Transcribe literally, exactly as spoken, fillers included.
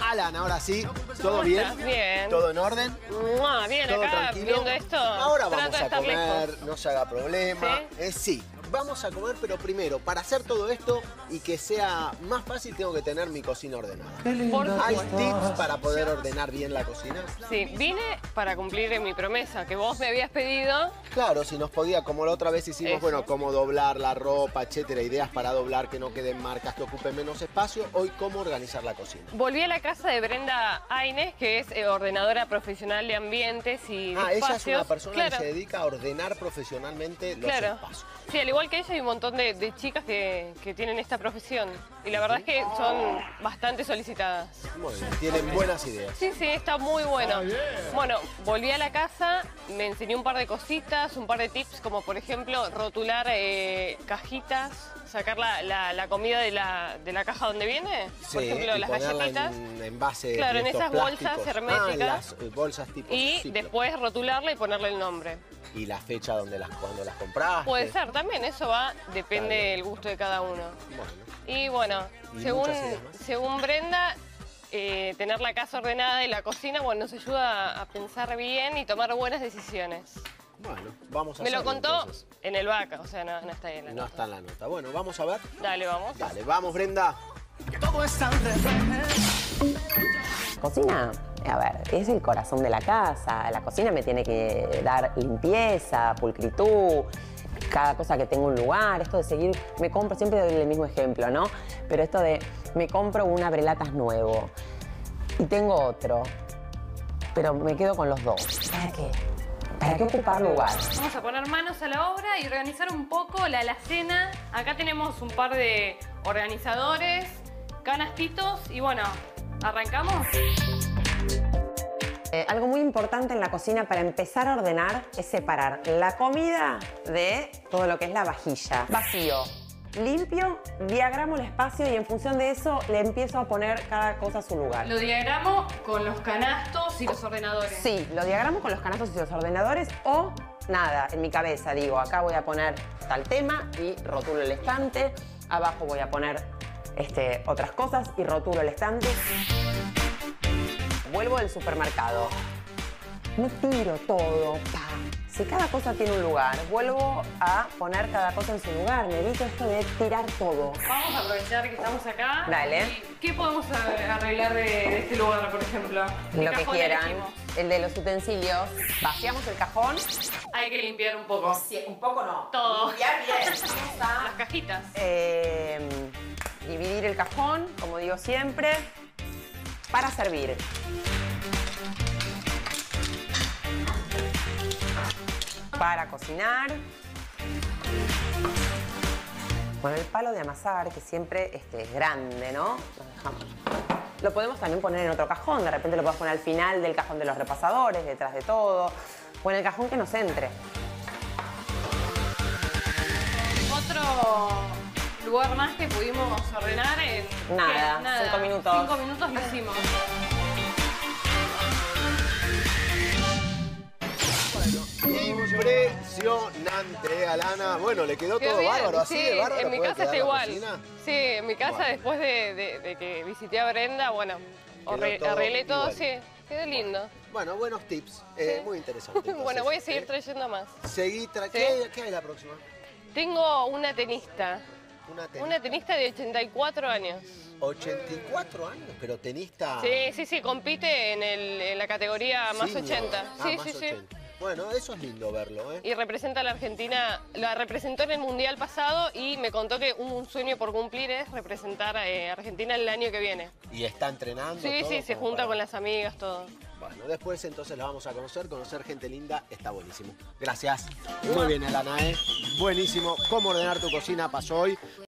Alan, ahora sí. ¿Todo bien? ¿Estás? Bien. ¿Todo en orden? Mua, bien, ¿Todo acá tranquilo? viendo esto. Ahora trato vamos de a estar comer, lejos. no se haga problema. ¿Sí? Eh, sí, vamos a comer, pero primero, para hacer todo esto y que sea más fácil, tengo que tener mi cocina ordenada. Por ¿Hay supuesto. tips para poder ordenar bien la cocina? Sí, vine para cumplir mi promesa que vos me habías pedido. Claro, si nos podía, como la otra vez hicimos, Eso. bueno, cómo doblar la ropa, etcétera, ideas para doblar, que no queden marcas, que ocupen menos espacio. Hoy, cómo organizar la cocina. Volví a la casa de Brenda Aines, que es eh, ordenadora profesional de ambientes y de Ah, ella es espacios. una persona Claro. que se dedica a ordenar profesionalmente los Claro. espacios. Sí, al igual que ella hay un montón de, de chicas que, que tienen esta profesión. Y la verdad es que son bastante solicitadas. Muy bien, tienen buenas ideas. Sí, sí, está muy bueno. Bueno, volví a la casa, me enseñó un par de cositas, un par de tips, como por ejemplo rotular eh, cajitas, sacar la, la- la comida de la, de la caja donde viene. Por Sí, ejemplo, y las ponerla galletitas. en envases Claro, en de estos esas bolsas plásticos. herméticas. Ah, las eh, bolsas tipo Y Ziploc. después rotularla y ponerle el nombre. Y la fecha donde las, cuando las compraste. Puede ser también, eso va, depende Está bien. del gusto de cada uno. Bueno, Y bueno, ¿Y según, muchas ideas más? según Brenda, eh, tener la casa ordenada y la cocina, bueno, nos ayuda a pensar bien y tomar buenas decisiones. bueno, vamos a Me lo hacerlo, contó entonces. en el vaca, o sea, no, no está ahí en la No nota. está en la nota. Bueno, vamos a ver. Dale, vamos. Dale, vamos, Brenda. Todo está al revés. Cocina, a ver, es el corazón de la casa. La cocina me tiene que dar limpieza, pulcritud, cada cosa que tenga un lugar. Esto de seguir, me compro, siempre doy el mismo ejemplo, ¿no? Pero esto de, me compro un abrelatas nuevo y tengo otro, pero me quedo con los dos. ¿Para qué? ¿Para qué ocupar lugar? Vamos a poner manos a la obra y organizar un poco la alacena. Acá tenemos un par de organizadores, canastitos y bueno, ¿arrancamos? Eh, algo muy importante en la cocina para empezar a ordenar es separar la comida de todo lo que es la vajilla. Vacío, limpio, diagramo el espacio y en función de eso le empiezo a poner cada cosa a su lugar. Lo diagramo con los canastos y los ordenadores. Sí, lo diagramo con los canastos y los ordenadores o nada, en mi cabeza digo, acá voy a poner tal tema y rotulo el estante, abajo voy a poner este, otras cosas y rotulo el estante. Vuelvo del supermercado. No tiro todo, pa. Si cada cosa tiene un lugar, vuelvo a poner cada cosa en su lugar. Me evito esto de tirar todo. Vamos a aprovechar que estamos acá. Dale. ¿Y qué podemos a- arreglar de, de este lugar, por ejemplo? ¿Qué Lo que cajón quieran. elegimos? El de los utensilios. Vaciamos el cajón. Hay que limpiar un poco. Sí, un poco no. Todo. Limpiar bien. Vamos a Las cajitas. eh, dividir el cajón, como digo siempre, para servir. Para cocinar. Bueno, el palo de amasar, que siempre este, es grande, ¿no? Lo dejamos. Lo podemos también poner en otro cajón, de repente lo podemos poner al final del cajón de los repasadores, detrás de todo, o en el cajón que nos entre. Otro lugar más que pudimos ordenar en... Nada, ¿qué? cinco minutos. Cinco minutos lo hicimos. Impresionante, Alana. Bueno, le quedó Quedó todo bien, bárbaro, así sí, de bárbaro. en mi puede casa quedar está la igual. cocina. Sí, en mi casa Bueno. después de, de- de que visité a Brenda, bueno, Quedó arre- todo arreglé todo, igual. sí, quedó lindo. Bueno, buenos tips. Eh, Sí. muy interesante. Bueno, entonces, voy a seguir ¿eh? trayendo más. Seguí tra- Sí. ¿Qué, hay- ¿Qué hay la próxima? Tengo una tenista, Una tenista. una tenista de ochenta y cuatro años. ochenta y cuatro años, pero tenista... Sí, sí, sí, compite en, el- en la categoría más senior. ochenta. Ah, Sí, más sí, sí. ochenta. Bueno, eso es lindo verlo, ¿eh? Y representa a la Argentina, la representó en el Mundial pasado y me contó que un sueño por cumplir es representar eh, a Argentina el año que viene. Y está entrenando. Sí, todo sí, se como junta para- con las amigas, todo. Bueno, después entonces la vamos a conocer. Conocer gente linda está buenísimo. Gracias. Muy bien, Alana, ¿eh? Buenísimo. Cómo ordenar tu cocina pasó hoy.